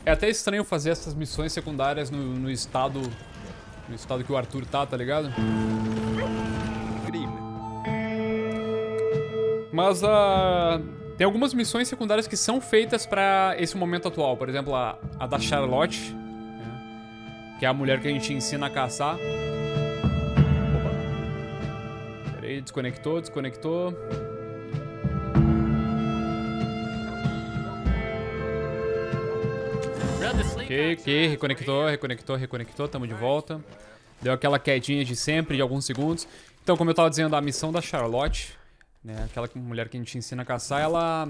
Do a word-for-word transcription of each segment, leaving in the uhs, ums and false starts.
É até estranho fazer essas missões secundárias no, no estado... No estado que o Arthur tá, tá ligado? Mas uh, tem algumas missões secundárias que são feitas pra esse momento atual. Por exemplo, a, a da Charlotte, né? Que é a mulher que a gente ensina a caçar. Opa. Pera aí, desconectou, desconectou. Ok, ok, reconectou, reconectou, reconectou, tamo de volta. Deu aquela quedinha de sempre, de alguns segundos. Então, como eu tava dizendo, a missão da Charlotte, né, aquela mulher que a gente ensina a caçar, ela...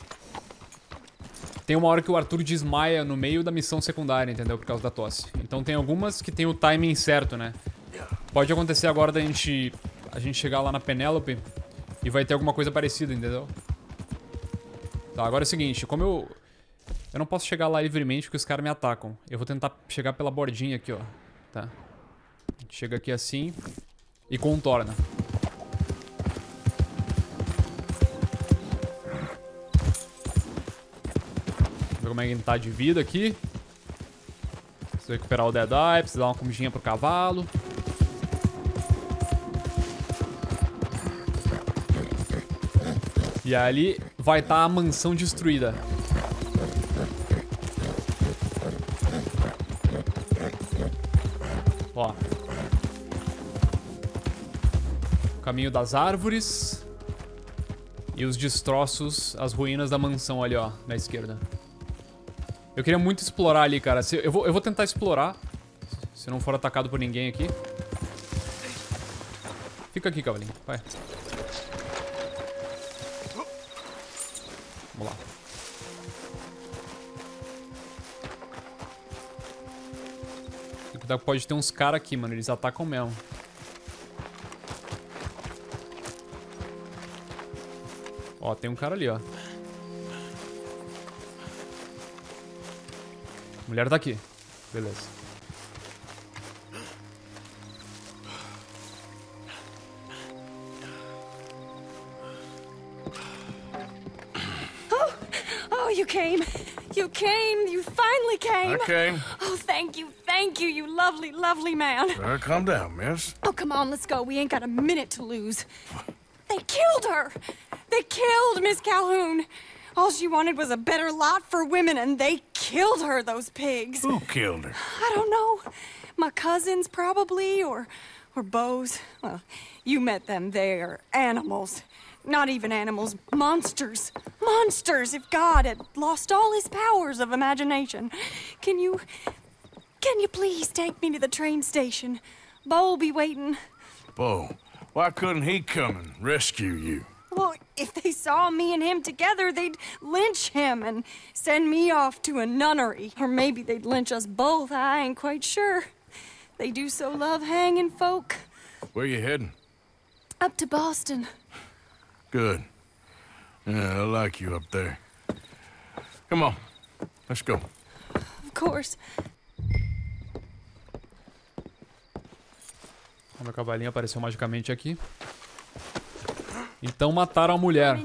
Tem uma hora que o Arthur desmaia no meio da missão secundária, entendeu? Por causa da tosse. Então tem algumas que tem o timing certo, né? Pode acontecer agora da gente... A gente chegar lá na Penélope e vai ter alguma coisa parecida, entendeu? Tá, agora é o seguinte, como eu... Eu não posso chegar lá livremente porque os caras me atacam. Eu vou tentar chegar pela bordinha aqui, ó. Tá. Chega aqui assim e contorna. Ver como é que ele tá de vida aqui. Preciso recuperar o Dead Eye, preciso dar uma comidinha pro cavalo. E ali vai estar a mansão destruída. Ó. O caminho das árvores. E os destroços, as ruínas da mansão ali, ó, na esquerda. Eu queria muito explorar ali, cara. Se, eu, vou, eu vou tentar explorar. Se não for atacado por ninguém aqui. Fica aqui, cavalinho. Vai. Vamos lá. Pode ter uns caras aqui, mano. Eles atacam mesmo. Ó, tem um cara ali, ó. A mulher tá aqui. Beleza. Oh, oh, you came. You came. You finally came. I came. Oh, thank you. Thank you, you lovely, lovely man. Uh, calm down, miss. Oh, come on, let's go. We ain't got a minute to lose. They killed her. They killed Miss Calhoun. All she wanted was a better lot for women, and they killed her, those pigs. Who killed her? I don't know. My cousins, probably, or, or Beau's. Well, you met them. They're animals. Not even animals. Monsters. Monsters, if God had lost all his powers of imagination. Can you... Can you please take me to the train station? Beau'll be waiting. Beau, why couldn't he come and rescue you? Well, if they saw me and him together, they'd lynch him and send me off to a nunnery. Or maybe they'd lynch us both, I ain't quite sure. They do so love hanging folk. Where you heading? Up to Boston. Good. Yeah, I like you up there. Come on, let's go. Of course. O meu cavalinho apareceu magicamente aqui. Então mataram a mulher.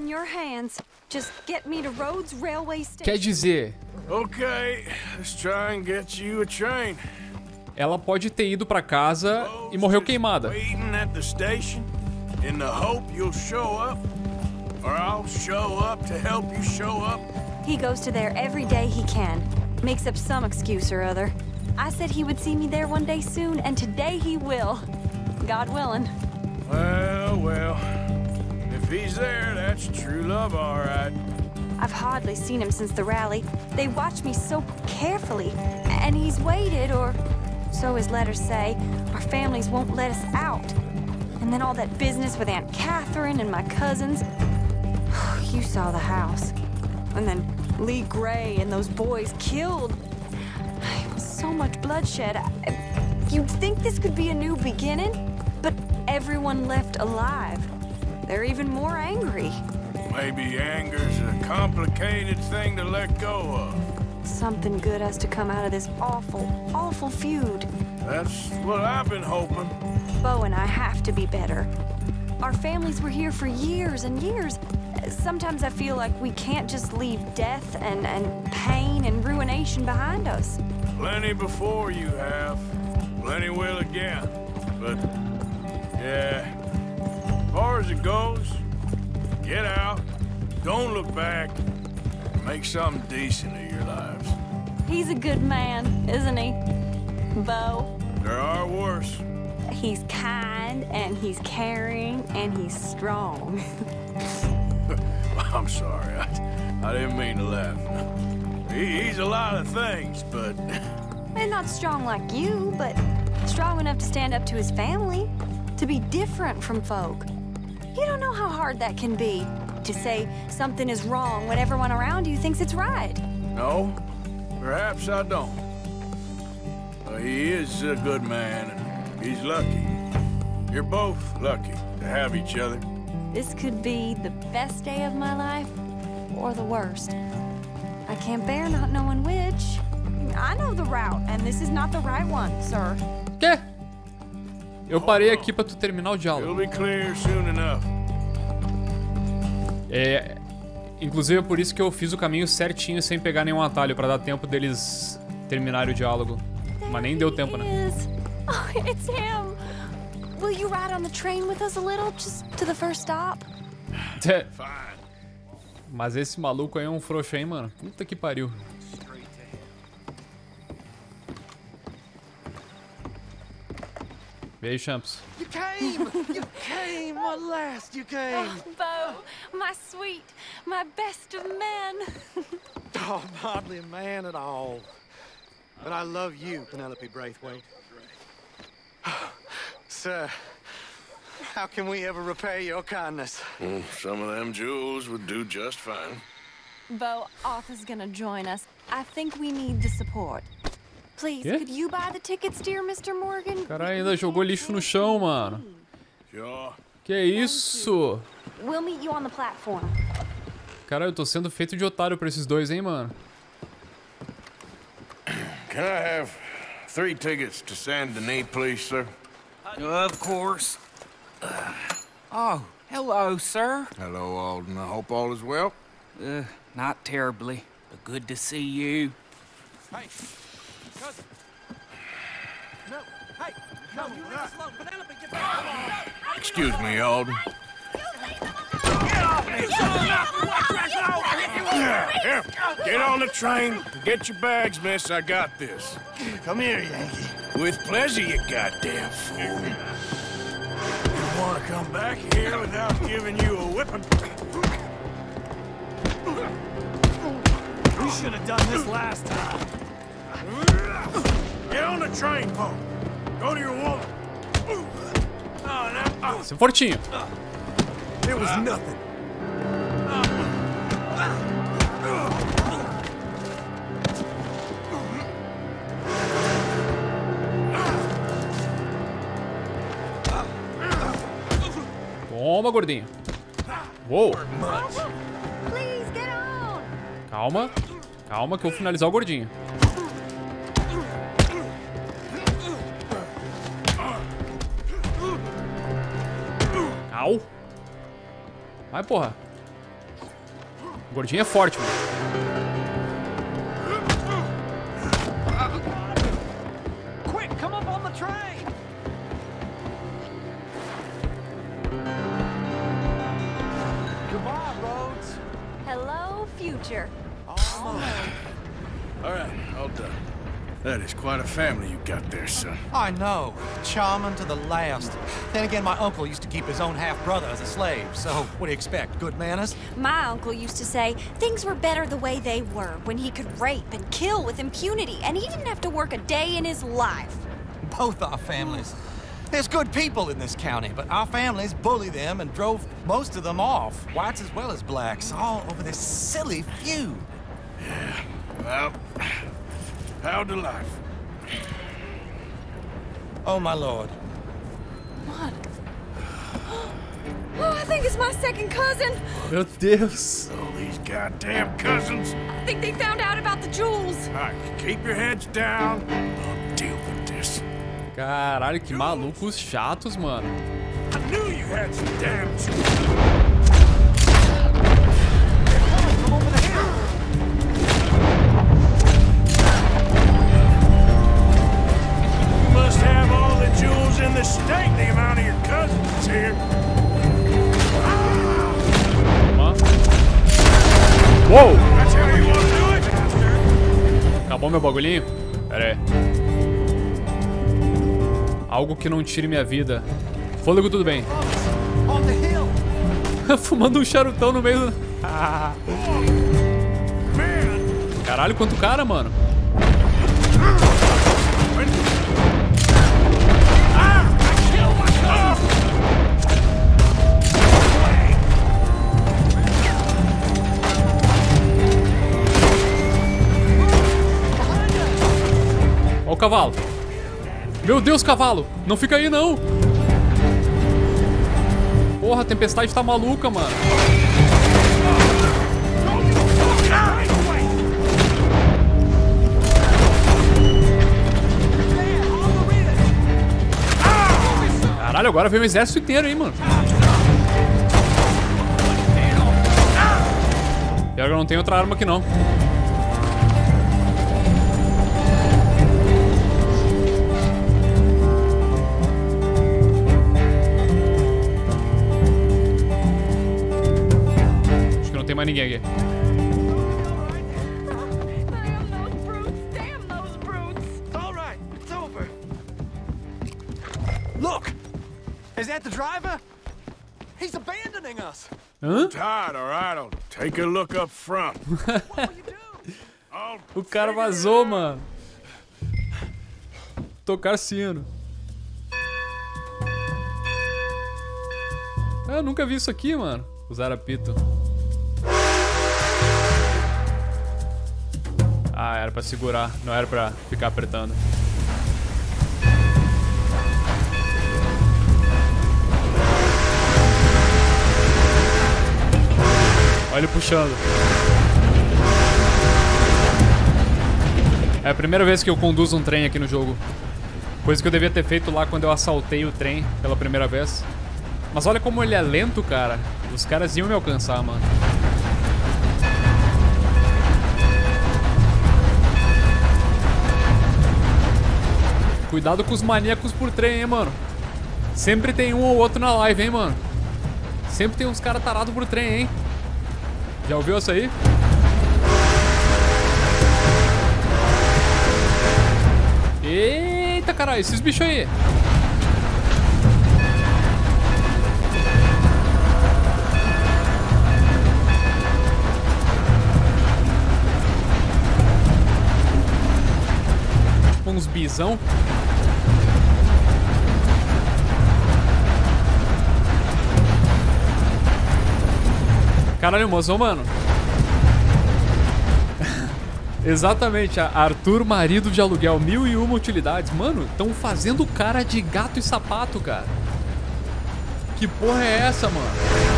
Quer dizer... Okay, let's try and get you a train. Ela pode ter ido pra casa e morreu queimada. Waiting at the station in the hope you'll show up, or I'll show up to help you show up. He goes to there every day he can. Makes up some excuse or other. I said he would see me there one day soon, and today he will. God willing. Well, well. If he's there, that's true love, all right. I've hardly seen him since the rally. They watch me so carefully. And he's waited, or so his letters say. Our families won't let us out. And then all that business with Aunt Catherine and my cousins. You saw the house. And then Lee Gray and those boys killed. So much bloodshed. You'd think this could be a new beginning, but everyone left alive. They're even more angry. Maybe anger's a complicated thing to let go of. Something good has to come out of this awful, awful feud. That's what I've been hoping. Beau and I have to be better. Our families were here for years and years. sometimes I feel like we can't just leave death and, and pain and ruination behind us. Plenty before you have. Plenty will again. But, yeah, as far as it goes, get out, don't look back, make something decent of your lives. He's a good man, isn't he, Bo? There are worse. He's kind, and he's caring, and he's strong. I'm sorry, I, I didn't mean to laugh. He, he's a lot of things, but... And not strong like you, but strong enough to stand up to his family, to be different from folk. You don't know how hard that can be, to say something is wrong when everyone around you thinks it's right. No, perhaps I don't. But he is a good man, and he's lucky. You're both lucky to have each other. This could be the best day of my life, or the worst. I can't bear not knowing which. I know the route, and this is not the right one, sir. Quê? Eu parei aqui pra tu terminar o diálogo. It'll be clear soon enough. É, inclusive é por isso que eu fiz o caminho certinho sem pegar nenhum atalho, pra dar tempo deles terminarem o diálogo. Mas nem deu tempo, né? Oh, it's him. Will you ride on the train with us a little, just to the first stop? Mas esse maluco aí é um frouxo, hein, mano? Puta que pariu. E aí, Champs? You came! You came! At last you came! Oh, Bo, my sweet, my best of men. Oh, I'm hardly a man at all. But I love you, Penelope Braithwaite. Sir, how can we ever repay your kindness? Mm, some of them jewels would do just fine. Bo, Arthur's gonna join us. I think we need the support. Please, Quê? could you buy the tickets, dear Mister Morgan? Caralho, ainda jogou lixo no chão, mano. Sure. Que isso? We'll meet you on the platform. Caralho, eu tô sendo feito de otário pra esses dois, hein, mano? Can I have three tickets to Saint Denis, please, sir? Of course. Oh, hello, sir. Hello, Alden. I hope all is well. Uh, not terribly, but good to see you. Hey, cousin. No, hey, no, you leave us alone. Penelope, get back. Excuse me, Alden. Here, here. Get on the train. Get your bags, miss. I got this. Come here, Yankee. With pleasure, you goddamn fool. You want to come back here without giving you a whipping? We should have done this last time. Get on the train, Poe. Go to your woman. Oh, now, oh. Seu fortinho. It was nothing. Toma, gordinho. Uou. Please, get on. Calma. Calma que eu vou finalizar o gordinho. Au. Vai, porra. O gordinho é forte, mano. Quick, come up on the train. Goodbye, Rhodes. Hello, future. All right, all done. That is quite a family you got there, son. I know. Charming to the last. Then again, my uncle used to keep his own half-brother as a slave, so what do you expect? Good manners? My uncle used to say things were better the way they were, when he could rape and kill with impunity, and he didn't have to work a day in his life. Both our families. There's good people in this county, but our families bullied them and drove most of them off, whites as well as blacks, all over this silly feud. Yeah, well, how to life? Oh, my lord. What? Oh, I think it's my second cousin. Meu Deus. All these goddamn cousins. I think they found out about the jewels. All right, keep your heads down. I'll deal with this. Caralho, que malucos chatos, mano. I knew you had some damn Uou! That's how you want to do it? Acabou meu bagulhinho? Pera aí. Algo que não tire minha vida. Fôlego tudo bem. On the hill. Fumando um charutão no meio do... Man! Caralho, quanto cara, mano. Ó o cavalo. Meu Deus, cavalo. Não fica aí, não. Porra, a tempestade tá maluca, mano. Caralho, agora veio um exército inteiro aí, mano. Pior que eu não tenho outra arma aqui, não. Acho que não tem mais ninguém aqui. Look! Is that the driver? He's abandoning us. Hã? Tired, all right? I'll take a look up front. What will you do? I'll O cara vazou, mano. Tocar sino. Ah, eu nunca vi isso aqui, mano. Usar apito. Ah, era pra segurar, não era pra ficar apertando. Olha ele puxando. É a primeira vez que eu conduzo um trem aqui no jogo. Coisa que eu devia ter feito lá quando eu assaltei o trem pela primeira vez. Mas olha como ele é lento, cara. Os caras iam me alcançar, mano. Cuidado com os maníacos por trem, hein, mano. Sempre tem um ou outro na live, hein, mano. Sempre tem uns caras tarados por trem, hein. Já ouviu essa aí? Eita, caralho, esses bichos aí. Tipo uns bisão. Caralho, mozão, mano. Exatamente, Arthur, marido de aluguel, mil e uma utilidades. Mano, estão fazendo cara de gato e sapato, cara. Que porra é essa, mano?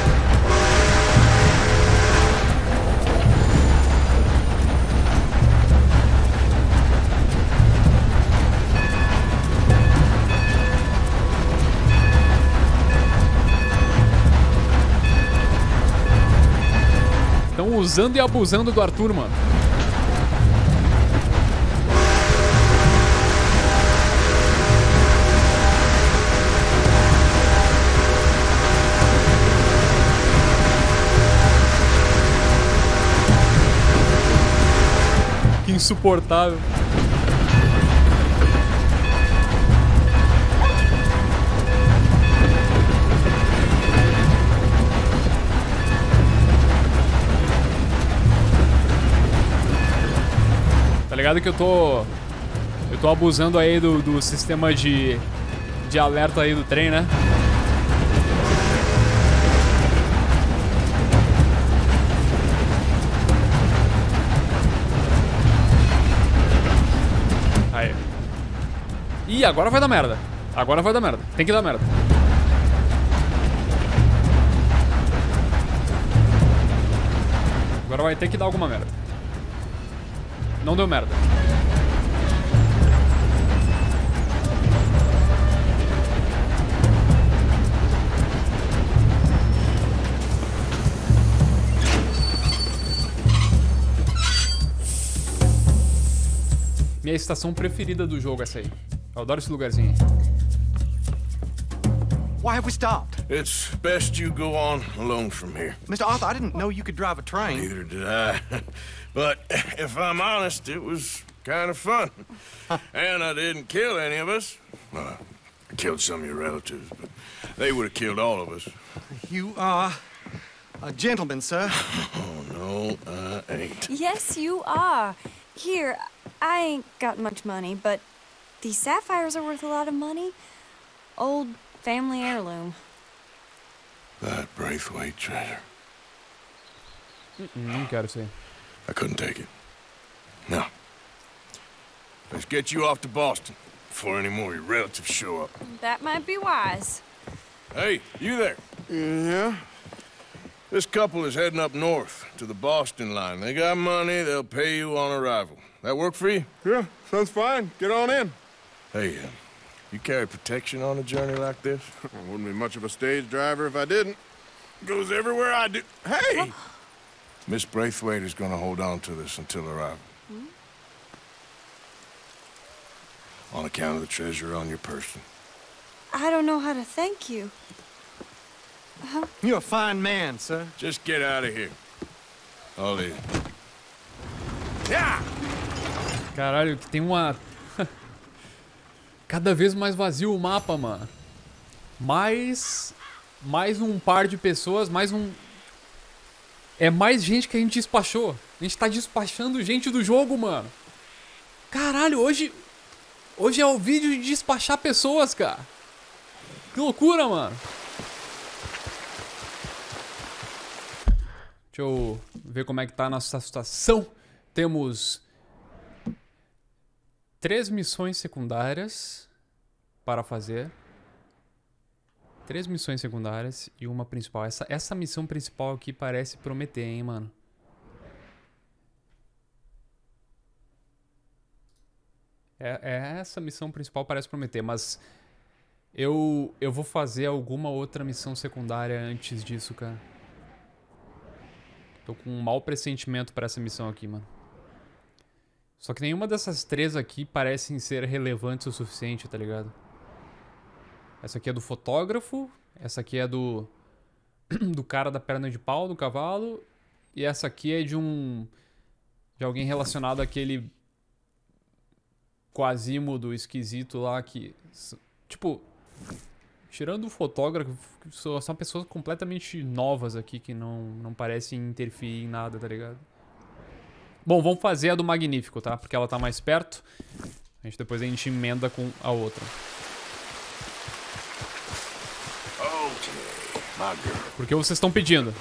Estão usando e abusando do Arthur, mano. Que insuportável. Tá ligado que eu tô... Eu tô abusando aí do, do sistema de... De alerta aí do trem, né? Aí. Ih, agora vai dar merda. Agora vai dar merda. Tem que dar merda. Agora vai ter que dar alguma merda. Não deu merda. Minha estação preferida do jogo, essa aí. Eu adoro esse lugarzinho. Why have we stopped? It's best you go on alone from here. Mister Arthur, I didn't know you could drive a train. Neither did I. But if I'm honest, it was kind of fun. And I didn't kill any of us. Well, I killed some of your relatives, but they would have killed all of us. You are a gentleman, sir. Oh, no, I ain't. Yes, you are. Here, I ain't got much money, but these sapphires are worth a lot of money. Old family heirloom. That Braithwaite treasure. Mm-mm, não quero ser. I couldn't take it. No. Let's get you off to Boston before any more of your relatives show up. That might be wise. Hey, you there? Yeah? This couple is heading up north to the Boston line. They got money, they'll pay you on arrival. That work for you? Yeah, sounds fine. Get on in. Hey, uh, you carry protection on a journey like this? I wouldn't be much of a stage driver if I didn't. Goes everywhere I do. Hey! Miss Braithwaite is gonna hold on to this until arrival. Hmm? On account of the treasure on your person. I don't know how to thank you. Huh? You're a fine man, sir. Just get out of here. I'll leave. Yeah! Caralho, que tem uma... Cada vez mais vazio o mapa, mano. Mais... Mais um par de pessoas, mais um... É mais gente que a gente despachou. A gente tá despachando gente do jogo, mano. Caralho, hoje... Hoje é o vídeo de despachar pessoas, cara. Que loucura, mano. Deixa eu ver como é que tá a nossa situação. Temos... Três missões secundárias para fazer. Três missões secundárias e uma principal. Essa, essa missão principal aqui parece prometer, hein, mano. É, é, essa missão principal parece prometer, mas... Eu, eu vou fazer alguma outra missão secundária antes disso, cara. Tô com um mau pressentimento pra essa missão aqui, mano. Só que nenhuma dessas três aqui parecem ser relevantes o suficiente, tá ligado? Essa aqui é do fotógrafo. Essa aqui é do... do cara da perna de pau, do cavalo. E essa aqui é de um... de alguém relacionado àquele... Quasímodo esquisito lá que... Tipo... Tirando o fotógrafo, são pessoas completamente novas aqui que não, não parecem interferir em nada, tá ligado? Bom, vamos fazer a do Magnífico, tá? Porque ela tá mais perto. A gente, depois a gente emenda com a outra. Porque vocês estão pedindo.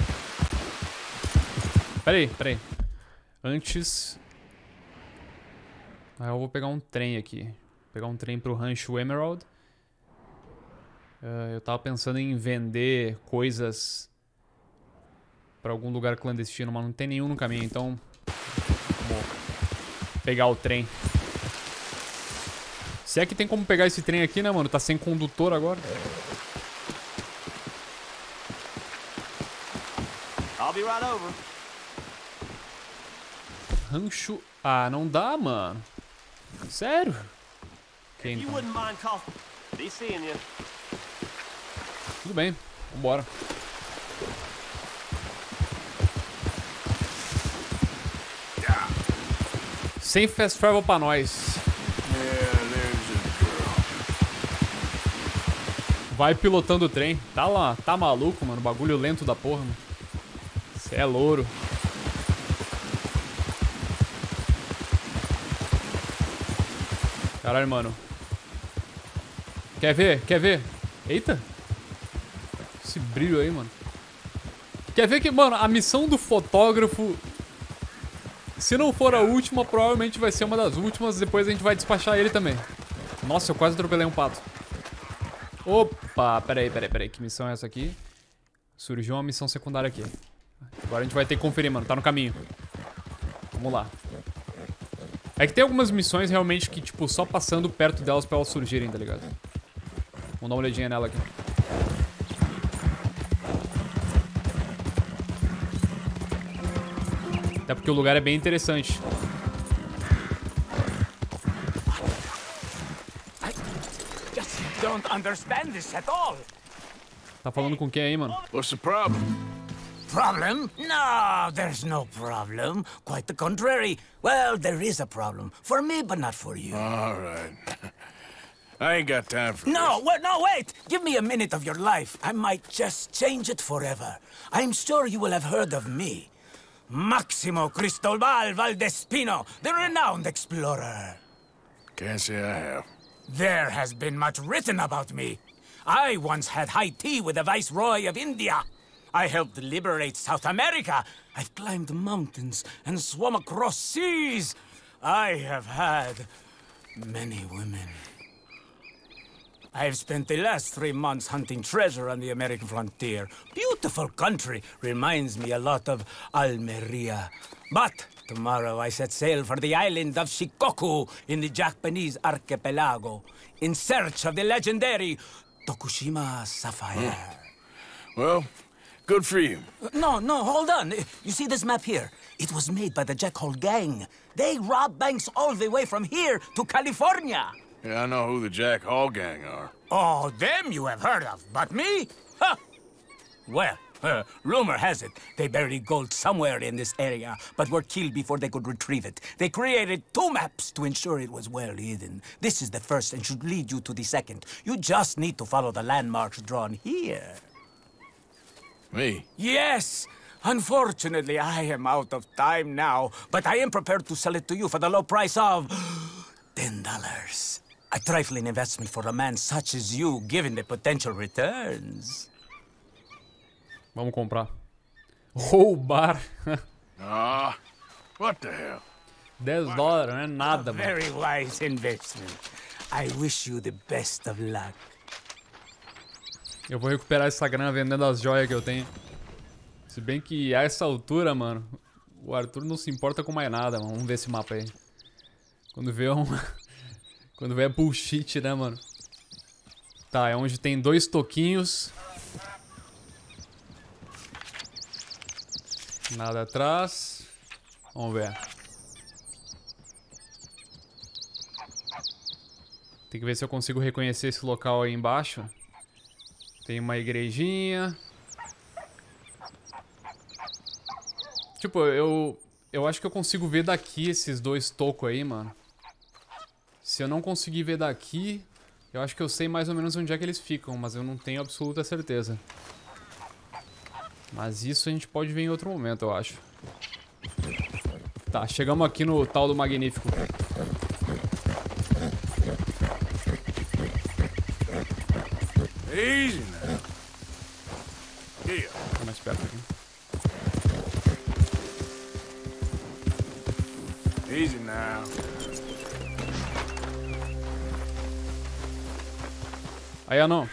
Pera aí, pera aí. Antes... Ah, eu vou pegar um trem aqui. Vou pegar um trem pro Rancho Emerald. Uh, eu tava pensando em vender coisas pra algum lugar clandestino, mas não tem nenhum no caminho, então... Vamos pegar o trem. Se é que tem como pegar esse trem aqui, né, mano? Tá sem condutor agora. I'll be right over. Rancho... Ah, não dá, mano. Sério? Ok, então. Be seeing you. Tudo bem, vambora. Sem fast travel pra nós. Vai pilotando o trem. Tá lá, tá maluco, mano. Bagulho lento da porra, mano. Cê é louro. Caralho, mano. Quer ver? Quer ver? Eita. Esse brilho aí, mano. Quer ver que, mano, a missão do fotógrafo... Se não for a última, provavelmente vai ser uma das últimas. Depois a gente vai despachar ele também. Nossa, eu quase atropelei um pato. Opa, peraí, peraí, peraí. Que missão é essa aqui? Surgiu uma missão secundária aqui. Agora a gente vai ter que conferir, mano. Tá no caminho. Vamos lá. É que tem algumas missões realmente que, tipo, só passando perto delas pra elas surgirem, tá ligado? Vamos dar uma olhadinha nela aqui. Até porque o lugar é bem interessante. I just don't understand this at all. Tá falando com quem aí, mano? What's the problem? Problem? No, there's no problem. Quite the contrary. Well, there is a problem. For me, but not for you. All right. I ain't got time for No, this. wait, no, wait! Give me a minute of your life. I might just change it forever. I'm sure you will have heard of me. Maximo Cristobal Valdespino, the renowned explorer. Can't say I have. There has been much written about me. I once had high tea with the Viceroy of India. I helped liberate South America. I've climbed mountains and swum across seas. I have had many women. I've spent the last three months hunting treasure on the American frontier. Beautiful country. Reminds me a lot of Almeria. But tomorrow I set sail for the island of Shikoku in the Japanese archipelago in search of the legendary Tokushima Sapphire. Well, good for you. No, no, hold on. You see this map here? It was made by the Jack Hole gang. They rob banks all the way from here to California. Yeah, I know who the Jack Hall gang are. Oh, them you have heard of, but me? Huh. Well, uh, rumor has it they buried gold somewhere in this area, but were killed before they could retrieve it. They created two maps to ensure it was well hidden. This is the first and should lead you to the second. You just need to follow the landmarks drawn here. Me? Yes! Unfortunately, I am out of time now, but I am prepared to sell it to you for the low price of ten dollars. A trifling investment for a man such as you, given the potential returns. Vamos comprar. Roubar. Ah, what the hell? dez dólares, não é nada, A mano. very wise investment. I wish you the best of luck. Eu vou recuperar essa grana vendendo as joias que eu tenho. Se bem que a essa altura, mano, o Arthur não se importa com mais nada, mano. Vamos ver esse mapa aí. Quando vê um... Quando vê é bullshit, né, mano? Tá, é onde tem dois toquinhos. Nada atrás. Vamos ver. Tem que ver se eu consigo reconhecer esse local aí embaixo. Tem uma igrejinha. Tipo, eu... Eu acho que eu consigo ver daqui esses dois tocos aí, mano. Se eu não conseguir ver daqui, eu acho que eu sei mais ou menos onde é que eles ficam, mas eu não tenho absoluta certeza. Mas isso a gente pode ver em outro momento, eu acho. Tá, chegamos aqui no tal do Magnífico. Easy now. Yeah. Tô mais perto aqui. Easy now. Aí, Anon.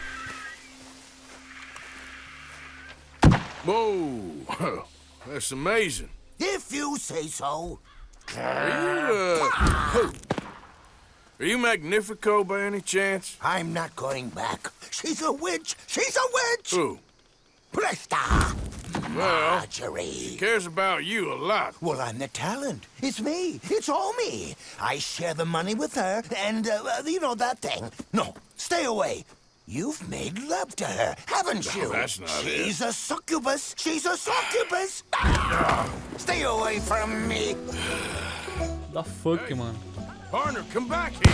Whoa. That's amazing. If you say so. Are you, uh... Are you Magnifico by any chance? I'm not going back. She's a witch. She's a witch. Who? Presta. Well, Marjorie. she cares about you a lot. Well, I'm the talent. It's me. It's all me. I share the money with her, and, uh, you know, that thing. No, stay away. You've made love to her, haven't you? No, that's not it. She's a succubus. She's a succubus. Stay away from me. Da fuck, hey, mano. Partner, come back here.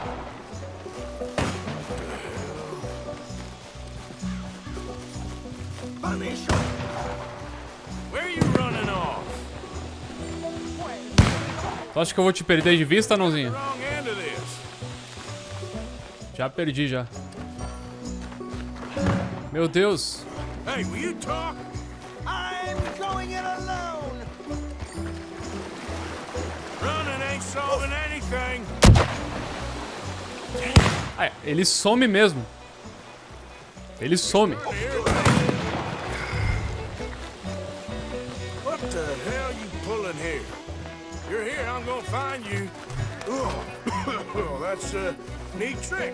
Where are you running off? Tu acha que eu vou te perder de vista, Anãozinho? Wrong end of this. Já perdi, já. Meu Deus. Hey, will you talk? I'm going it alone. Running ain't solving anything. Ah, é, ele some mesmo. Ele some. What the hell you pulling here? You're here, I'm gonna find you. Oh, that's a neat trick.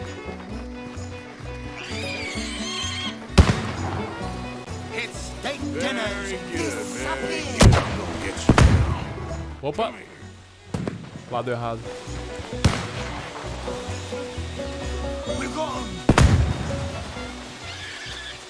It's steak Very dinners. good, very Disappear. good. I'm gonna get you now. Opa. Lado errado. We're gone.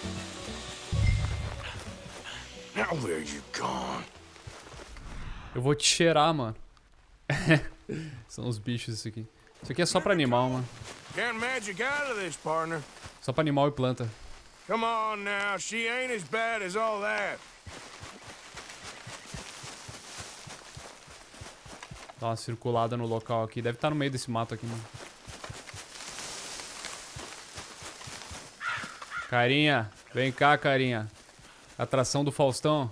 Now where you gone? Eu vou te cheirar, mano. São os bichos isso aqui. Isso aqui é só pra animal, mano. Can't magic out of this, partner. Só pra animal e planta. Come on now, she ain't as bad as all that. Dá uma circulada no local aqui. Deve estar no meio desse mato aqui, mano. Carinha, vem cá, carinha. Atração do Faustão.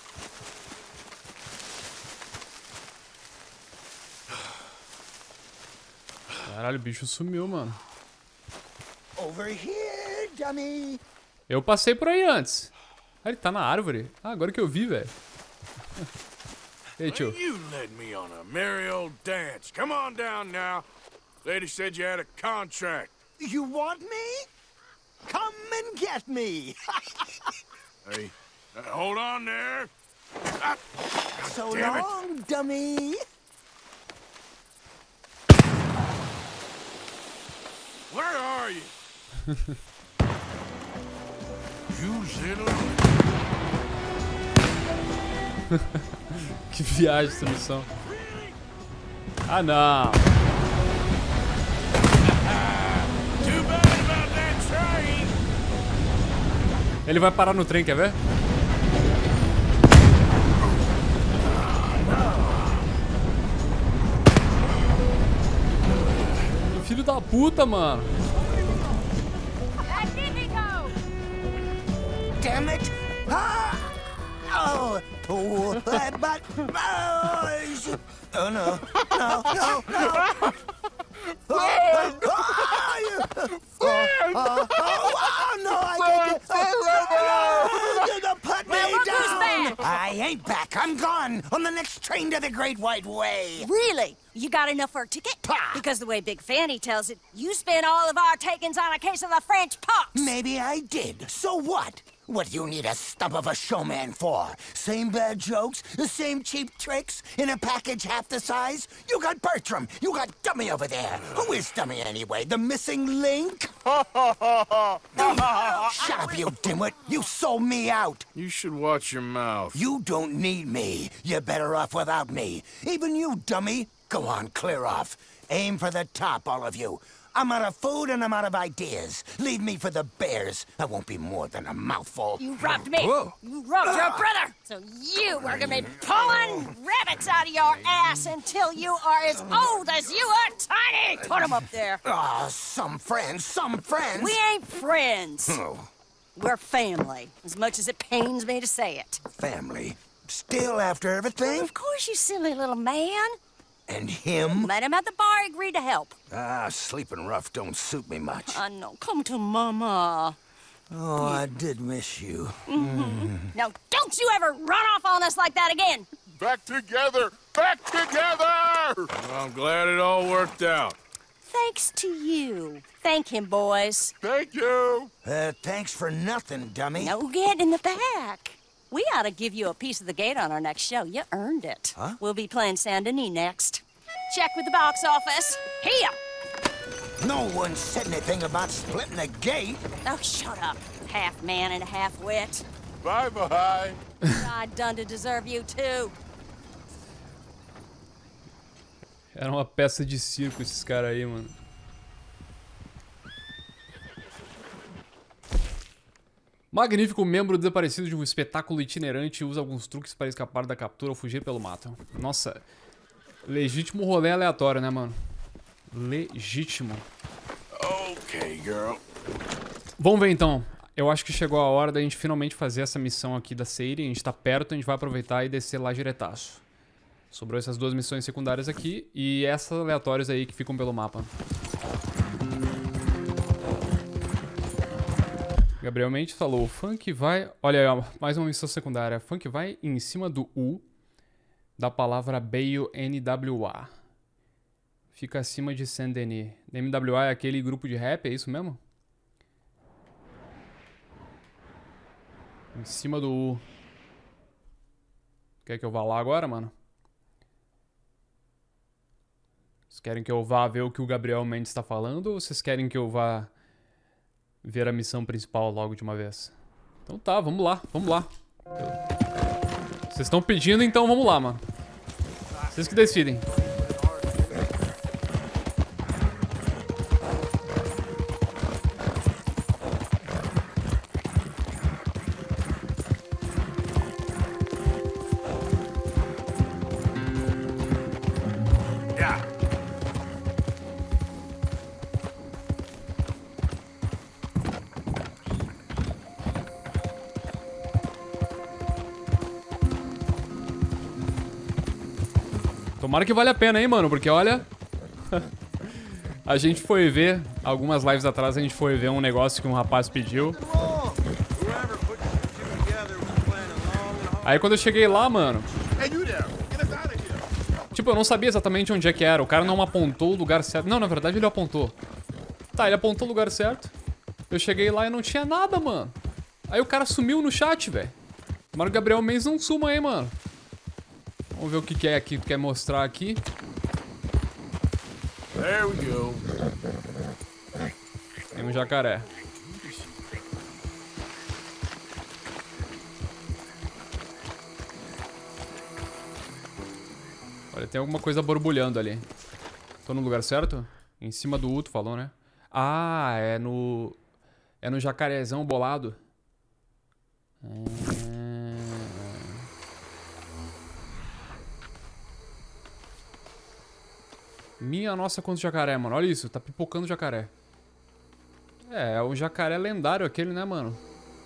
Caralho, o bicho sumiu, mano. Over here, dummy. Eu passei por aí antes. Ah, ele tá na árvore. Ah, agora que eu vi, velho. Ei, tio. You led me on a merry old dance. Come on down now. Lady said you had a contract. You want me? Come and get me. Hey, uh, hold on there. Ah, So damn it. long, dummy. Where are you? You little... Que viagem essa missão. Ah, não. Too bad about that train. Ele vai parar no trem, quer ver? Filho da puta, mano. Damn it. Ah! Oh, oh, but, but, oh, oh no, no, no, no. Oh, oh, oh, oh, oh, oh, no, I can't. Oh, you're gonna put me down. I ain't back. I'm gone on the next train to the Great White Way. Really? You got enough for a ticket? Because the way Big Fanny tells it, you spent all of our takings on a case of the French pox. Maybe I did. So what? What do you need a stump of a showman for? Same bad jokes, the same cheap tricks, in a package half the size? You got Bertram, you got Dummy over there. Who is Dummy anyway? The missing link? Shut up, you dimwit. You sold me out. You should watch your mouth. You don't need me. You're better off without me. Even you, Dummy. Go on, clear off. Aim for the top, all of you. I'm out of food and I'm out of ideas. Leave me for the bears. I won't be more than a mouthful. You robbed me. Whoa. You robbed your brother. So you are gonna be pulling rabbits out of your ass until you are as old as you are tiny. Put them up there. Ah, some friends, some friends. We ain't friends. Oh, We're family, as much as it pains me to say it. family. Still after everything? Of course, you silly little man. And him? Met him at the bar, agreed to help. Ah, sleeping rough don't suit me much. I know. Come to Mama. Oh, I did miss you. Mm-hmm. Now, don't you ever run off on us like that again. Back together! Back together! Well, I'm glad it all worked out. Thanks to you. Thank him, boys. Thank you! Uh, thanks for nothing, dummy. No, get in the back. We ought to give you a piece of the gate on our next show. You earned it. Huh? We'll be playing Saint Denis next. Check with the box office. Here. No one said anything about splitting the gate. Oh, shut up. Half man and half wit. Bye-bye! I done to deserve you, too. Era uma peça de circo esses caras aí, mano. Magnífico membro desaparecido de um espetáculo itinerante usa alguns truques para escapar da captura ou fugir pelo mato. Nossa, legítimo rolê aleatório, né, mano? Legítimo. Okay, girl. Vamos ver então. Eu acho que chegou a hora da gente finalmente fazer essa missão aqui da série. A gente tá perto, a gente vai aproveitar e descer lá diretaço. Sobrou essas duas missões secundárias aqui e essas aleatórias aí que ficam pelo mapa. Gabriel Mendes falou, o funk vai... Olha aí, mais uma missão secundária. Funk vai em cima do U da palavra Bale N W A. Fica acima de Saint Denis. N W A é aquele grupo de rap, é isso mesmo? Em cima do U. Quer que eu vá lá agora, mano? Vocês querem que eu vá ver o que o Gabriel Mendes está falando ou vocês querem que eu vá ver a missão principal logo de uma vez? Então tá, vamos lá, vamos lá. Eu... Vocês estão pedindo, então vamos lá, mano. Vocês que decidem. Tomara que vale a pena, hein, mano, porque olha... A gente foi ver, algumas lives atrás, a gente foi ver um negócio que um rapaz pediu. Aí quando eu cheguei lá, mano... Tipo, eu não sabia exatamente onde é que era. O cara não apontou o lugar certo. Não, na verdade ele apontou. Tá, ele apontou o lugar certo. Eu cheguei lá e não tinha nada, mano. Aí o cara sumiu no chat, velho. Tomara que o Gabriel Mendes não suma aí, mano. Vamos ver o que, que é aqui que tu quer mostrar aqui. There we go. Tem um jacaré. Olha, tem alguma coisa borbulhando ali. Tô no lugar certo? Em cima do Uto, falou, né? Ah, é no... É no jacarezão bolado. É... Minha nossa, quanto jacaré, mano. Olha isso, tá pipocando jacaré. É, é o jacaré lendário aquele, né, mano?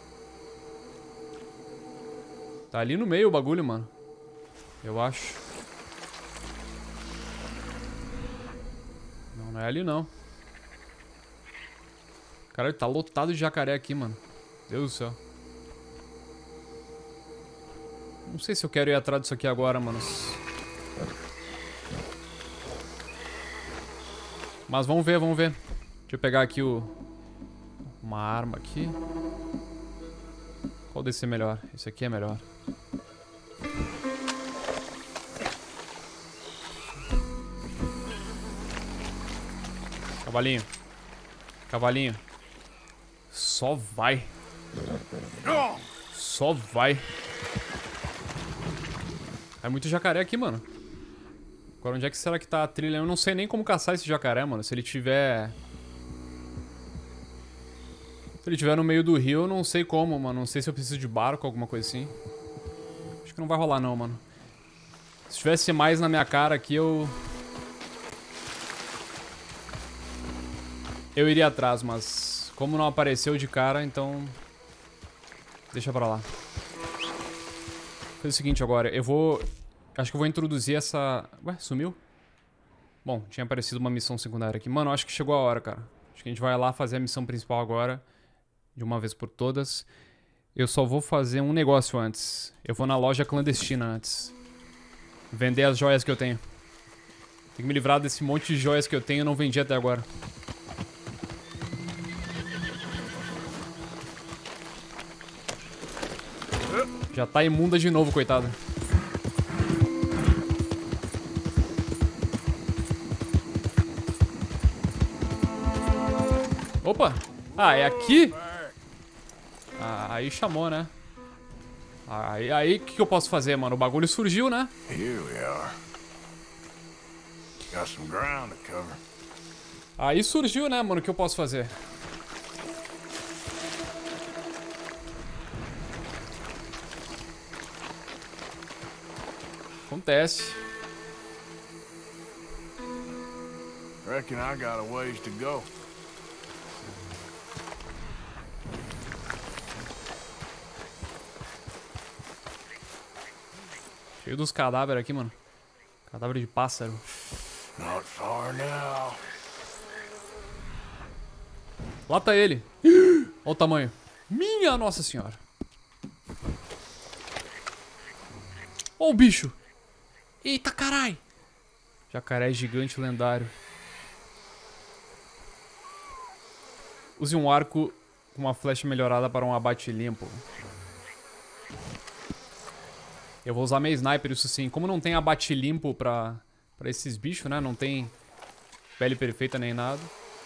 Tá ali no meio o bagulho, mano. Eu acho. Não, não é ali, não. Caralho, tá lotado de jacaré aqui, mano. Deus do céu. Não sei se eu quero ir atrás disso aqui agora, mano. Mas vamos ver, vamos ver. Deixa eu pegar aqui o... Uma arma aqui. Qual desse é melhor? Esse aqui é melhor. Cavalinho. Cavalinho. Só vai. Só vai. É muito jacaré aqui, mano. Agora, onde é que será que tá a trilha? Eu não sei nem como caçar esse jacaré, mano. Se ele tiver... Se ele tiver no meio do rio, eu não sei como, mano. Não sei se eu preciso de barco, alguma coisa assim. Acho que não vai rolar, não, mano. Se tivesse mais na minha cara aqui, eu... Eu iria atrás, mas... Como não apareceu de cara, então... Deixa pra lá. Faz o seguinte agora, eu vou... Acho que eu vou introduzir essa... Ué, sumiu? Bom, tinha aparecido uma missão secundária aqui. Mano, acho que chegou a hora, cara. Acho que a gente vai lá fazer a missão principal agora. De uma vez por todas. Eu só vou fazer um negócio antes. Eu vou na loja clandestina antes. Vender as joias que eu tenho. Tem que me livrar desse monte de joias que eu tenho e não vendi até agora. Já tá imunda de novo, coitada. Opa! Ah, é aqui? Ah, aí chamou, né? Aí, aí, o que, que eu posso fazer, mano? O bagulho surgiu, né? Here we are. Got some ground to cover. Aí surgiu, né, mano? O que eu posso fazer? Acontece. Reckon I got a ways to go. Cheio dos cadáveres aqui, mano. Cadáver de pássaro. Not far now. Lá tá ele. Olha o tamanho. Minha Nossa Senhora. Olha o bicho. Eita, carai. Jacaré gigante lendário. Use um arco com uma flecha melhorada para um abate limpo. Eu vou usar meu sniper, isso sim. Como não tem abate limpo pra, pra esses bichos, né? Não tem pele perfeita nem nada.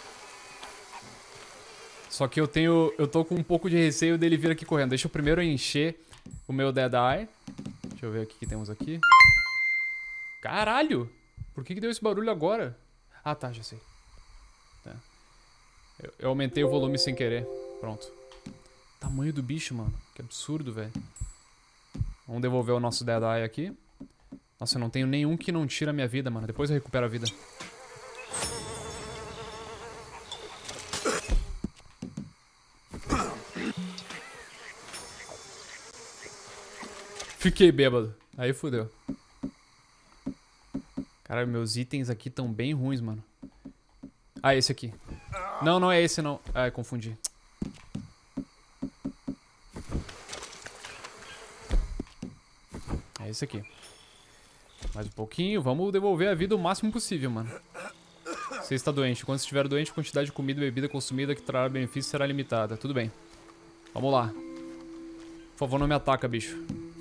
Só que eu tenho... Eu tô com um pouco de receio dele vir aqui correndo. Deixa eu primeiro encher o meu Dead Eye. Deixa Deixa eu ver o que temos aqui. Caralho! Por que que deu esse barulho agora? Ah, tá, já sei. Tá. Eu, eu aumentei o volume sem querer. Pronto. Tamanho do bicho, mano. Que absurdo, velho. Vamos devolver o nosso Dead Eye aqui. Nossa, eu não tenho nenhum que não tira a minha vida, mano. Depois eu recupero a vida. Fiquei bêbado. Aí fudeu. Cara, meus itens aqui estão bem ruins, mano. Ah, esse aqui. Não, não é esse, não. Ah, eu confundi. É esse aqui. Mais um pouquinho. Vamos devolver a vida o máximo possível, mano. Você está doente. Quando estiver doente, a quantidade de comida e bebida consumida que trará benefício será limitada. Tudo bem. Vamos lá. Por favor, não me ataca, bicho.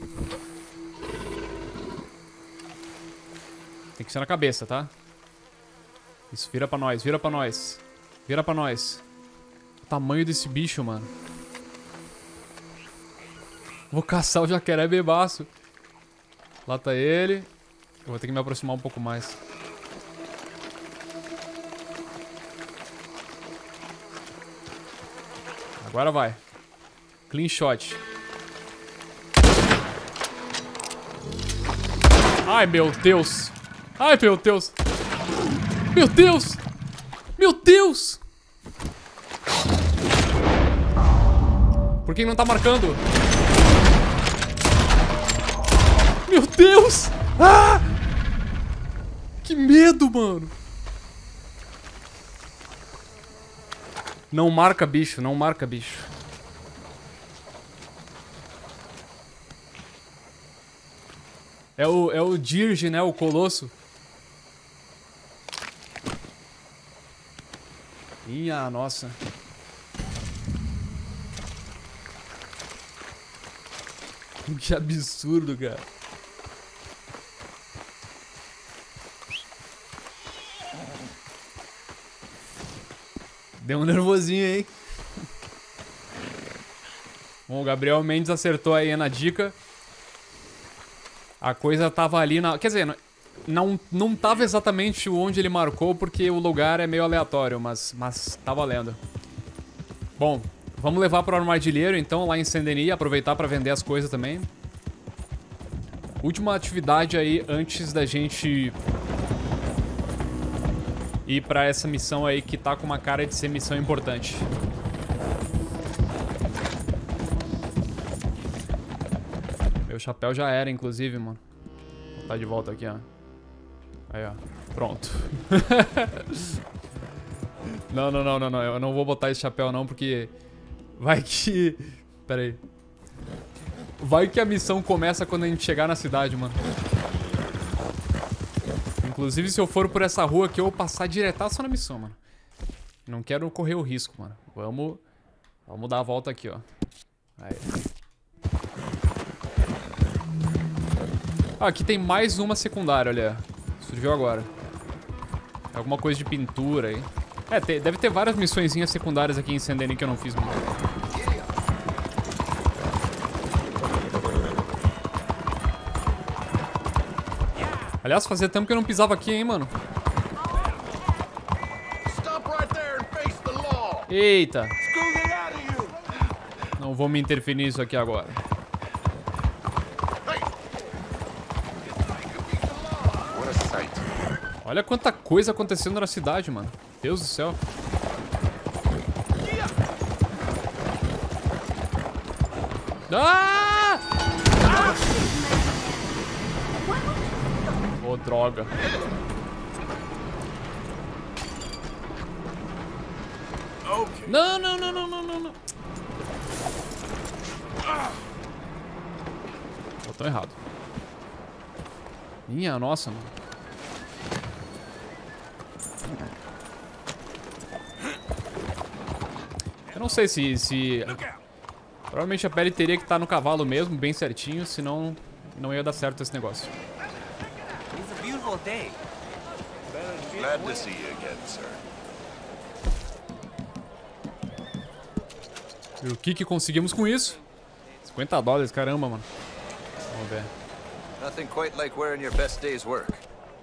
Tem que ser na cabeça, tá? Isso, vira pra nós, vira pra nós. Vira pra nós. O tamanho desse bicho, mano. Vou caçar o jacaré bebaço. Lá tá ele. Eu vou ter que me aproximar um pouco mais. Agora vai. Clean shot. Ai, meu Deus. Ai, meu Deus. Meu Deus. Meu Deus. Por que não tá marcando? Meu Deus. Ah! Que medo, mano. Não marca bicho, não marca bicho. É o, é o Dirge, né? O Colosso. Minha nossa. Que absurdo, cara. Deu um nervosinho, hein? Bom, o Gabriel Mendes acertou aí na dica. A coisa tava ali na... Quer dizer, não, não tava exatamente onde ele marcou, porque o lugar é meio aleatório, mas, mas tá valendo. Bom, vamos levar pro armadilheiro, então, lá em Saint-Denis, aproveitar pra vender as coisas também. Última atividade aí, antes da gente ir pra essa missão aí, que tá com uma cara de ser missão importante. Meu chapéu já era, inclusive, mano. Vou botar de volta aqui, ó. Aí, ó. Pronto. Não, não, não, não, não. Eu não vou botar esse chapéu, não, porque... Vai que... Pera aí. Vai que a missão começa quando a gente chegar na cidade, mano. Inclusive, se eu for por essa rua aqui, eu vou passar diretaço na missão, mano. Não quero correr o risco, mano. Vamos... Vamos dar a volta aqui, ó. Aí. Ah, aqui tem mais uma secundária, olha. Surgiu agora. É alguma coisa de pintura aí. É, te, deve ter várias missõezinhas secundárias aqui em Saint-Denis que eu não fiz, mano. Aliás, fazia tempo que eu não pisava aqui, hein, mano. Eita. Não vou me interferir nisso aqui agora. Olha quanta coisa acontecendo na cidade, mano. Deus do céu. Ah! Oh, droga. Não, não, não, não, não, não, não. Botou errado. Minha nossa, mano. Eu não sei se, se... Provavelmente a pele teria que estar no cavalo mesmo, bem certinho, senão não ia dar certo esse negócio. It's a beautiful day. Glad to see you again, sir. E o que que conseguimos com isso? cinquenta dólares, caramba, mano. Vamos ver. Nothing quite like wearing your best day's work.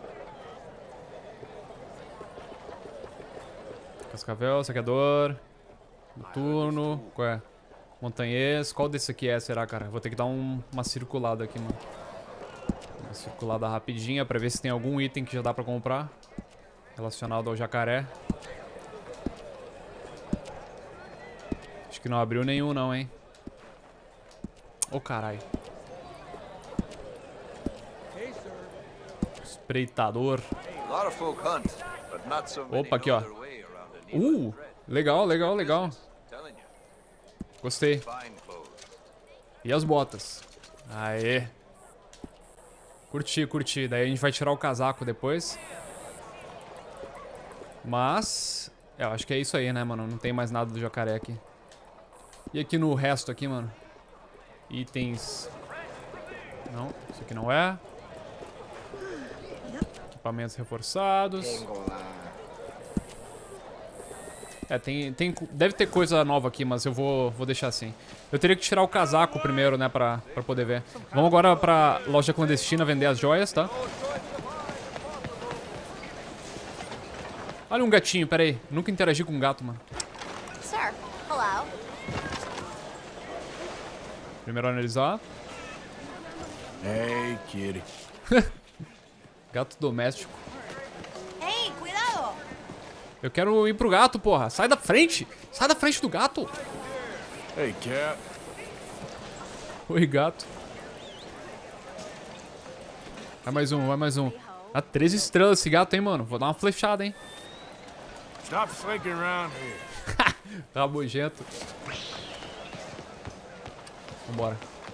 Cascavel, saqueador. Noturno. Qual é? Montanhês. Qual desse aqui é, será, cara? Vou ter que dar um, uma circulada aqui, mano. Uma circulada rapidinha pra ver se tem algum item que já dá pra comprar. Relacionado ao jacaré. Acho que não abriu nenhum não, hein? Ô, oh, caralho. Espreitador. Opa, aqui, ó. Uh, legal, legal, legal. Gostei. E as botas? Aê. Curti, curti. Daí a gente vai tirar o casaco depois. Mas... É, eu acho que é isso aí, né, mano? Não tem mais nada do jacaré aqui. E aqui no resto aqui, mano? Itens... Não, isso aqui não é. Equipamentos reforçados. É, tem, tem, deve ter coisa nova aqui, mas eu vou, vou deixar assim. Eu teria que tirar o casaco primeiro, né, pra, pra poder ver. Vamos agora pra loja clandestina vender as joias, tá? Olha um gatinho, peraí. Nunca interagi com um gato, mano. Sir, hello. Primeiro analisar. Hey, kitty. Gato doméstico. Hey, cuidado. Eu quero ir pro gato, porra. Sai da frente. Sai da frente do gato. Hey, cat. Oi, gato. Vai mais um, vai mais um. Ah, treze estrelas esse gato, hein, mano. Vou dar uma flechada, hein. Stop slinking around here. Rabugento. Vambora.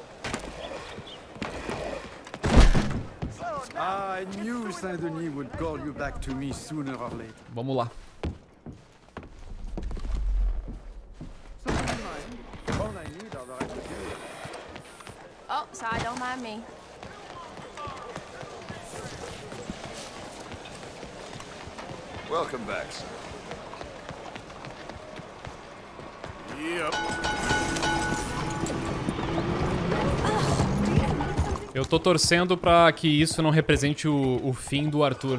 I knew Saint-Denis would call you back to me sooner or later. Vamos lá. Oh, sorry, don't mind me. Welcome back, sir. Yep. Eu tô torcendo pra que isso não represente o, o fim do Arthur.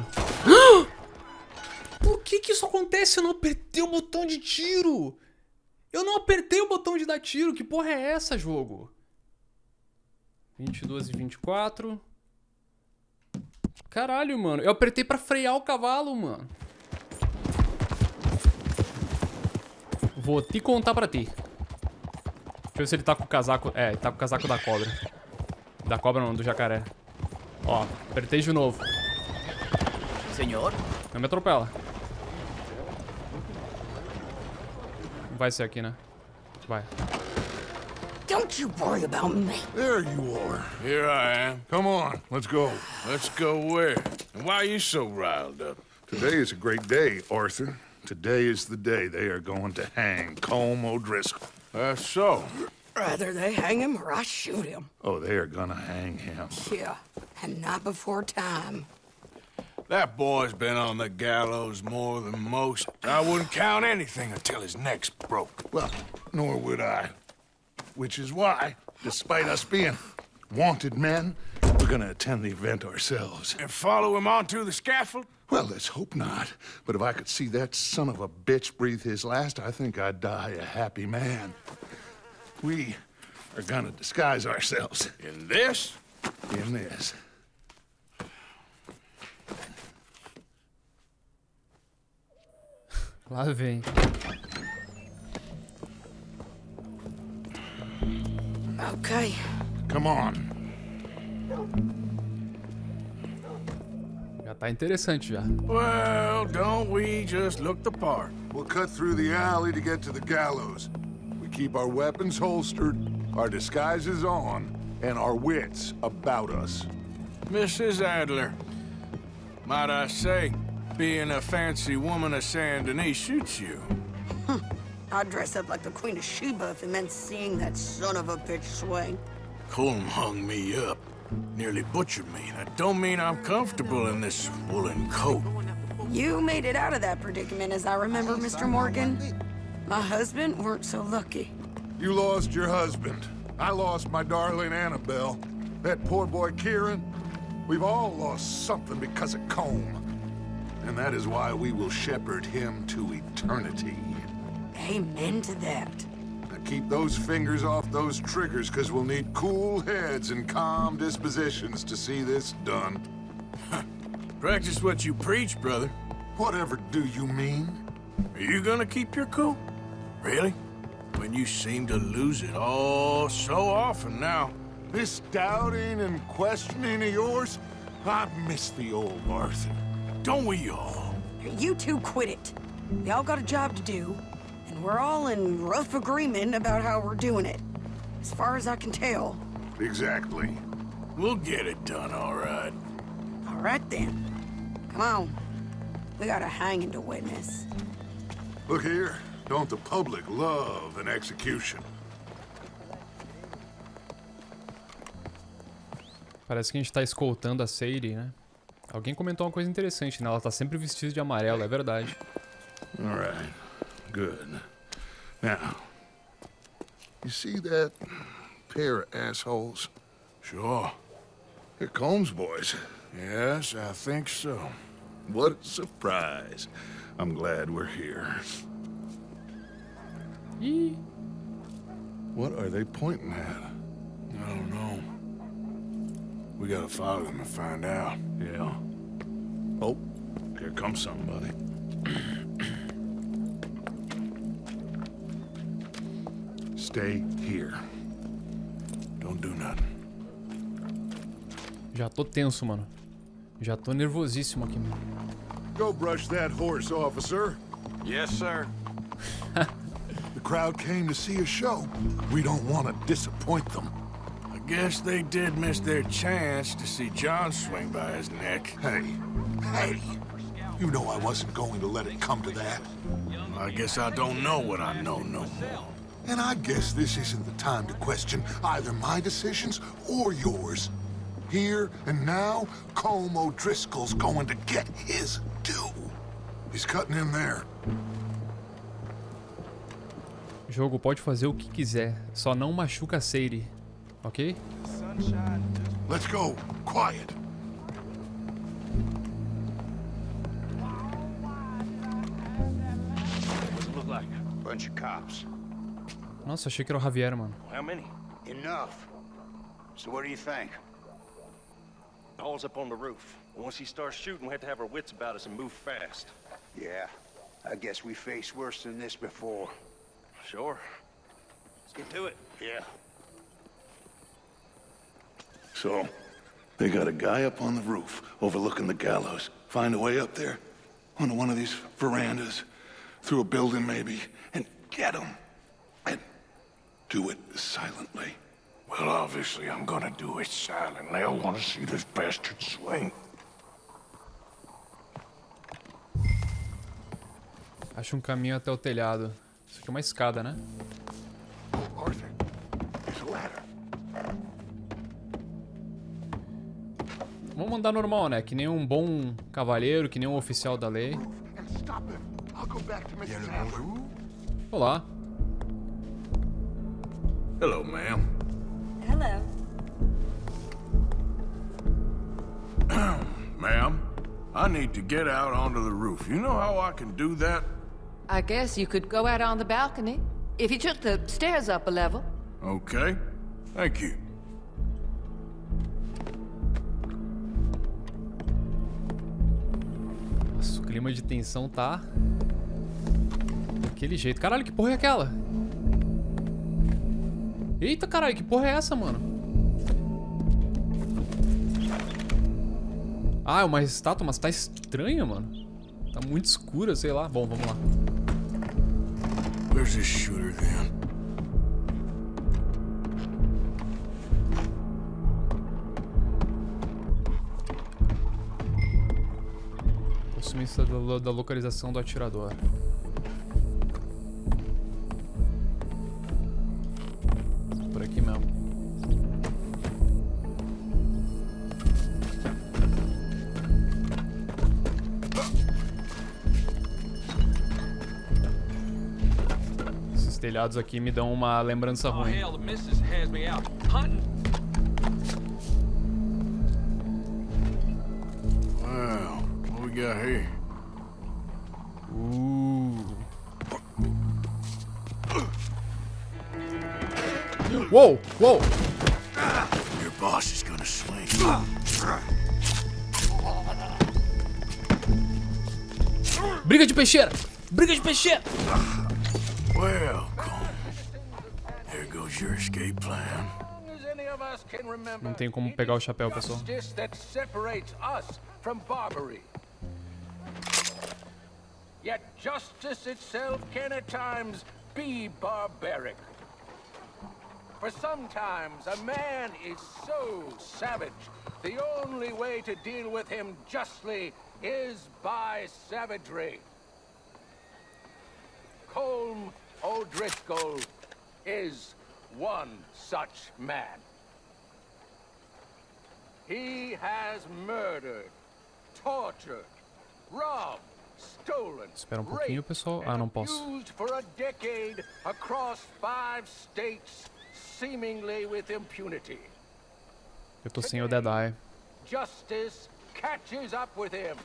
Por que que isso acontece? Eu não apertei o botão de tiro. Eu não apertei o botão de dar tiro. Que porra é essa, jogo? vinte e dois e vinte e quatro. Caralho, mano. Eu apertei pra frear o cavalo, mano. Vou te contar pra ti. Deixa eu ver se ele tá com o casaco... É, ele tá com o casaco da cobra. Da cobra não, do jacaré. Ó, apertei de novo. Senhor? Não me atropela. Não vai ser aqui, né? Vai. Don't you worry about me. There you are. Here I am. Come on, let's go. Let's go where? And why are you so riled up? Today is a great day, Arthur. Today is the day they are going to hang Colm O'Driscoll. That's so. Rather they hang him or I shoot him. Oh, they are gonna hang him. Yeah, and not before time. That boy's been on the gallows more than most. I wouldn't count anything until his neck's broke. Well, nor would I. Which is why, despite us being wanted men, we're gonna attend the event ourselves. And follow him onto the scaffold? Well, let's hope not. But if I could see that son of a bitch breathe his last, I think I'd die a happy man. We are gonna disguise ourselves. In this? In this. Lá vem. Okay. Come on. Já tá interessante já. Well, don't we just look the part? We'll cut through the alley to get to the gallows. We keep our weapons holstered, our disguises on, and our wits about us. Missus Adler, might I say, being a fancy woman of Saint Denis shoots you. I'd dress up like the Queen of Sheba if it meant seeing that son of a bitch swing. Colm hung me up. Nearly butchered me. That don't mean I'm comfortable in this woolen coat. You made it out of that predicament, as I remember, Mister Morgan. My husband weren't so lucky. You lost your husband. I lost my darling Annabelle. That poor boy Kieran, We've all lost something because of Colm. And that is why we will shepherd him to eternity. Amen to that. Now keep those fingers off those triggers, because we'll need cool heads and calm dispositions to see this done. Practice what you preach, brother. Whatever do you mean? Are you gonna keep your cool? Really? When you seem to lose it all so often now. This doubting and questioning of yours, I miss the old Arthur. Don't we all? You two quit it. We all got a job to do, and we're all in rough agreement about how we're doing it. As far as I can tell. Exactly. We'll get it done, all right. All right, then. Come on. We got a hanging to witness. Look here. Don't the public love an execution? Parece que a gente tá escoltando a Sadie, né? Alguém comentou uma coisa interessante, né? Ela tá sempre vestida de amarelo, é verdade. All right. Good. Now, you see that pair of assholes? Sure. They're Colm's boys. Yes, I think so. What a surprise. I'm glad we're here. Eee. What are they pointing at? I don't know. We gotta follow them and find out. Yeah. Oh, here comes somebody. Stay here. Don't do nothing. Já tô tenso, mano. Já tô nervosíssimo aqui, mano. Go brush that horse, officer. Yes, sir. The crowd came to see a show. We don't want to disappoint them. I guess they did miss their chance to see John swing by his neck. Hey, hey, you know I wasn't going to let it come to that. I guess I don't know what I know no more. And I guess this isn't the time to question either my decisions or yours. Here and now, Colm O'Driscoll's going to get his due. He's cutting in there. Jogo, pode fazer o que quiser, só não machuca a Sadie, ok? Let's go. Quiet. What's it look like? Bunch of cops. Nossa, achei que era o Javier, mano. How many? Enough. So what do you think? Paul's up on the roof. Once he starts shooting, we have to have our wits about us and move fast. Yeah, I guess we faced worse than this before. Sure. Let's get to it. Yeah. So, they got a guy up on the roof overlooking the gallows. Find a way up there, onto one of these verandas, through a building maybe, and get him. And do it silently. Well, obviously, I'm gonna do it silently. I want to see this bastard swing. Acho um caminho até o telhado. Isso aqui é uma escada, né? Arthur, there's a ladder. Vamos andar normal, né? Que nem um bom cavaleiro, que nem um oficial da lei. Olá. Hello, ma'am. Hello. Ma'am, I need to get out onto the roof. You know how I can do that? I guess you could go out on the balcony, if you took the stairs up a level. Okay. Thank you. Nossa, o clima de tensão tá... daquele jeito. Caralho, que porra é aquela? Eita, caralho, que porra é essa, mano? Ah, é uma estátua, mas tá estranha, mano. Tá muito escura, sei lá. Bom, vamos lá. Where's this shooter then? Consumista da, da localização do atirador. Por aqui mesmo. Esses telhados aqui me dão uma lembrança ruim. got here? Ooh. Whoa, whoa. Your boss is gonna swing. Briga de peixeira. Briga de peixeira. Well, there goes your escape plan. Não tem como pegar o chapéu, pessoal. That separates us from Barbary. Yet justice itself can at times be barbaric. For sometimes a man is so savage, the only way to deal with him justly is by savagery. Colm O'Driscoll is one such man. He has murdered, tortured, robbed, stolen, Espera um pouquinho, pessoal. Ah, não posso. used for a decade across five states, seemingly with impunity. Eu tô sem o Deadeye. Justice catches up with him.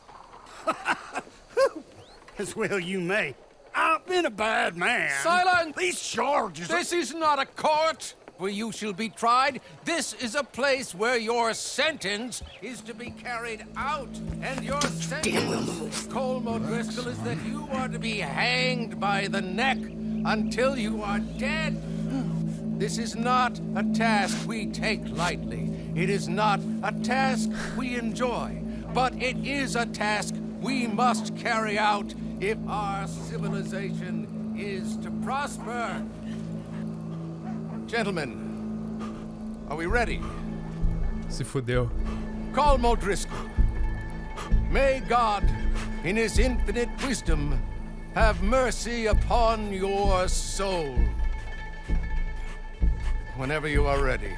As well you may. I've been a bad man. Silence! These charges. This is not a court where you shall be tried. This is a place where your sentence is to be carried out. And your sentence, Colm O'Driscoll, is that you are to be hanged by the neck until you are dead. This is not a task we take lightly. It is not a task we enjoy. But it is a task we must carry out if our civilization is to prosper. Gentlemen, are we ready? Se fudeu. Colm O'Driscoll, may God, in his infinite wisdom, have mercy upon your soul. Whenever you are ready.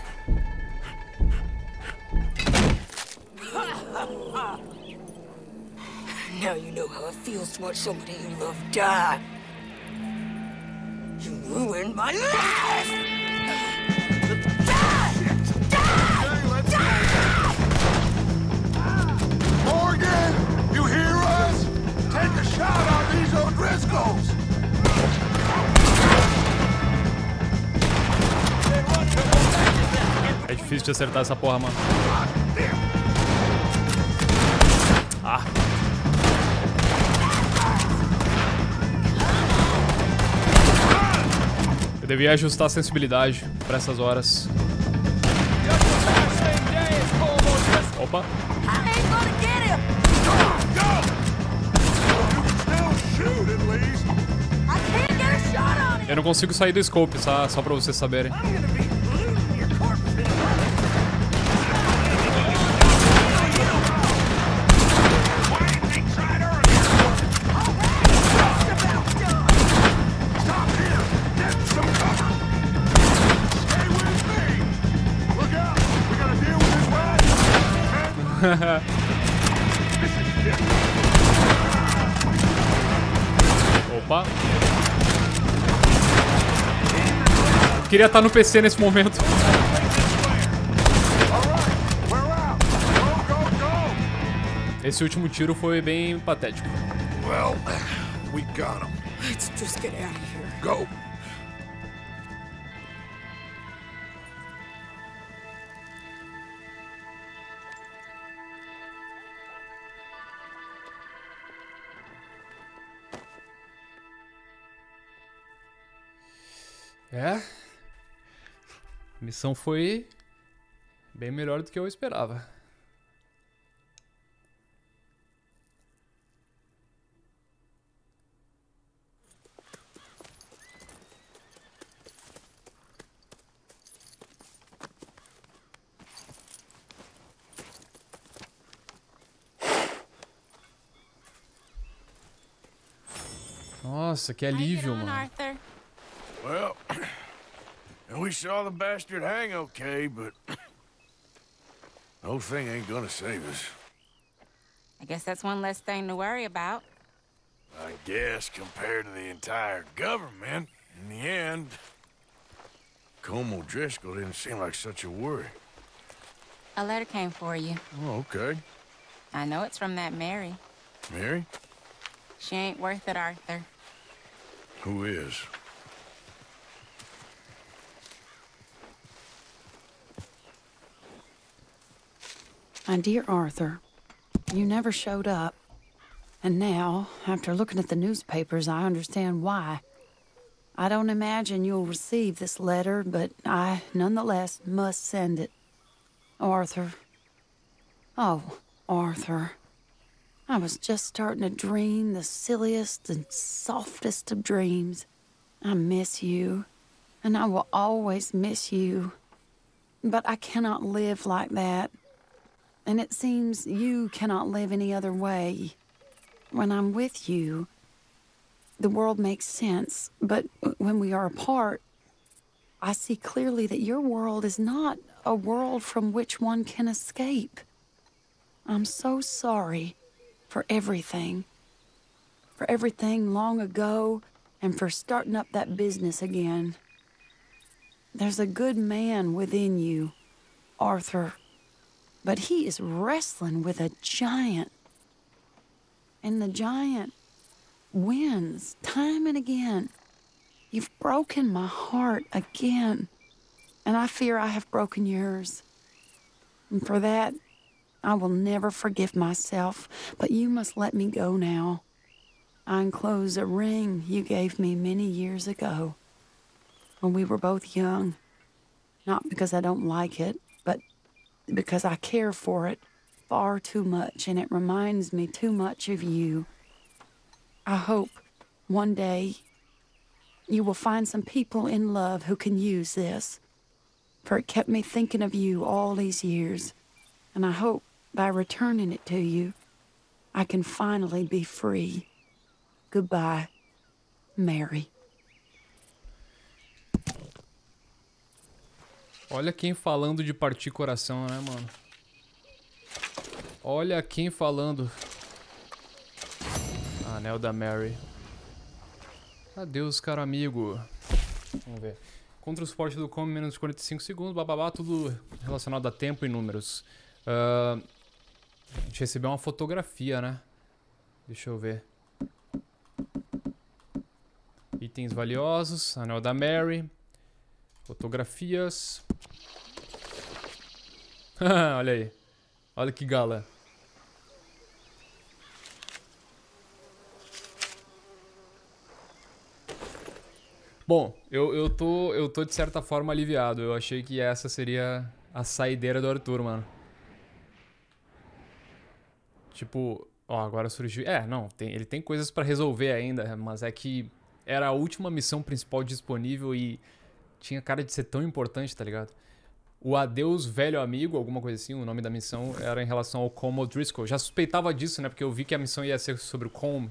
Now you know how it feels to watch somebody you love die. You ruined my life! Morgan, you hear us? Take a shot on these O'Driscolls! É difícil de acertar essa porra, mano. Ah. Eu devia ajustar a sensibilidade pra essas horas. Opa. Eu não consigo sair do scope, só, só pra vocês saberem. Opa. Queria estar no P C nesse momento. Esse último tiro foi bem patético. Well, we got him. Let's just get out of here. Go. É. A missão foi bem melhor do que eu esperava. Nossa, que alívio, mano. Arthur? Well, we saw the bastard hang okay, but the whole thing ain't gonna save us. I guess that's one less thing to worry about. I guess compared to the entire government, in the end, Colm O'Driscoll didn't seem like such a worry. A letter came for you. Oh, okay. I know it's from that Mary. Mary? She ain't worth it, Arthur. Who is? My dear Arthur, you never showed up. And now, after looking at the newspapers, I understand why. I don't imagine you'll receive this letter, but I, nonetheless, must send it. Arthur. Oh, Arthur. I was just starting to dream the silliest and softest of dreams. I miss you, and I will always miss you. But I cannot live like that. And it seems you cannot live any other way. When I'm with you, the world makes sense, but when we are apart, I see clearly that your world is not a world from which one can escape. I'm so sorry for everything. For everything long ago, and for starting up that business again. There's a good man within you, Arthur, but he is wrestling with a giant. And the giant wins time and again. You've broken my heart again, and I fear I have broken yours. And for that, I will never forgive myself, but you must let me go now. I enclose a ring you gave me many years ago, when we were both young. Not because I don't like it, but because I care for it far too much, and it reminds me too much of you. I hope one day you will find some people in love who can use this, for it kept me thinking of you all these years, and I hope by returning it to you, I can finally be free. Goodbye, Mary. Olha quem falando de partir coração, né, mano? Olha quem falando. Anel da Mary. Adeus, caro amigo. Vamos ver. Contra o suporte do come, menos de quarenta e cinco segundos, bababá, tudo relacionado a tempo e números. Uh, a gente recebeu uma fotografia, né? Deixa eu ver. Itens valiosos, anel da Mary. Fotografias. Olha aí. Olha que gala. Bom, eu, eu, tô, eu tô de certa forma aliviado. Eu achei que essa seria a saideira do Arthur, mano. Tipo, ó, agora surgiu... É, não, tem, ele tem coisas pra resolver ainda, mas é que era a última missão principal disponível e tinha cara de ser tão importante, tá ligado? O Adeus Velho Amigo, alguma coisa assim, o nome da missão era em relação ao Colm O'Driscoll. Já suspeitava disso, né? Porque eu vi que a missão ia ser sobre o Colm.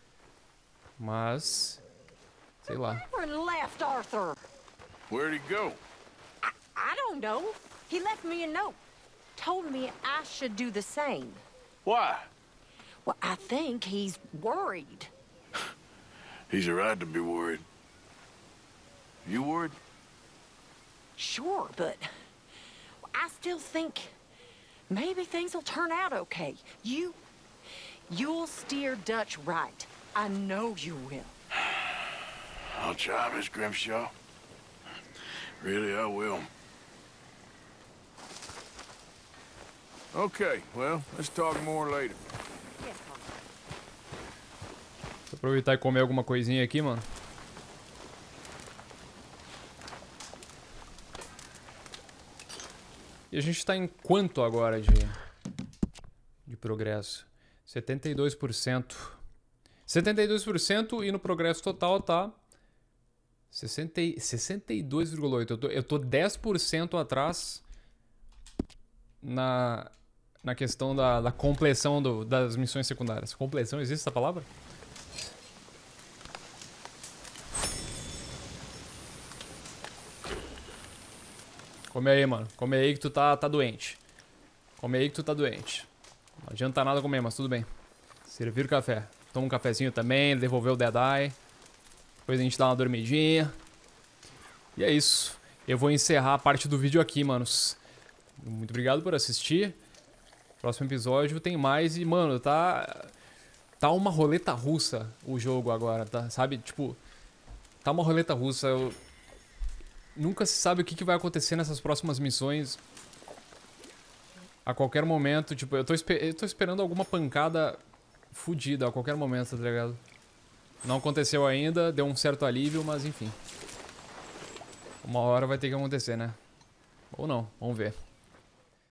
Mas... sei lá. Where left Arthur? Where'd he go? I, I don't know. He left me a note. Told me I should do the same. Why? Well, I think he's worried. He's a right to be worried. You worried? Sure, but I still think maybe things will turn out okay. You, you'll steer Dutch right. I know you will. I'll try, Miss Grimshaw. Really, I will. Okay, well, let's talk more later. Vou aproveitar e comer alguma coisinha aqui, mano. E a gente tá em quanto agora de, de progresso? setenta e dois por cento. setenta e dois por cento e no progresso total tá sessenta e dois vírgula oito. Eu tô, eu tô dez por cento atrás na, na questão da, da compleção do, das missões secundárias. Compleção, existe essa palavra? Come aí, mano. Come aí que tu tá, tá doente. Come aí que tu tá doente. Não adianta nada comer, mas tudo bem. Servir o café. Toma um cafezinho também, devolver o Dead Eye. Depois a gente dá uma dormidinha. E é isso. Eu vou encerrar a parte do vídeo aqui, manos. Muito obrigado por assistir. Próximo episódio tem mais e, mano, tá... Tá uma roleta russa o jogo agora, tá? Sabe? Tipo, tá uma roleta russa. Eu... Nunca se sabe o que, que vai acontecer nessas próximas missões. A qualquer momento, tipo, eu tô, esper... eu tô esperando alguma pancada fodida a qualquer momento, tá ligado? Não aconteceu ainda, deu um certo alívio, mas enfim. Uma hora vai ter que acontecer, né? Ou não, vamos ver.